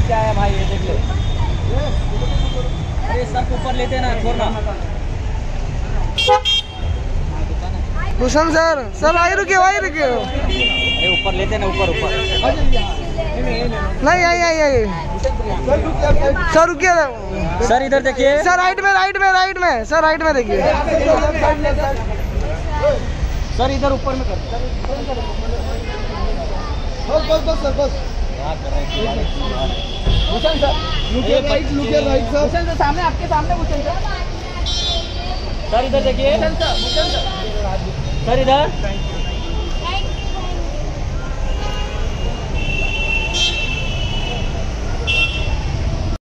क्या है भाई, ये देख लो। अरे सर को ऊपर लेते ना, छोड़ना। भूषण सर, सर आई रुके, आई रुके। अरे ऊपर लेते ना, ऊपर ऊपर। नहीं आई आई आई सर रुकिए। सर इधर देखिए। सर राइट में, राइट में, राइट में। सर राइट में देखिए। सर इधर ऊपर में कर। बस बस बस सर बस। भूषण सर लुकिए राइट, लुकिए राइट सर। भूषण सर सामने, आपके सामने भूषण सर। सर इधर देखिए। सर इधर।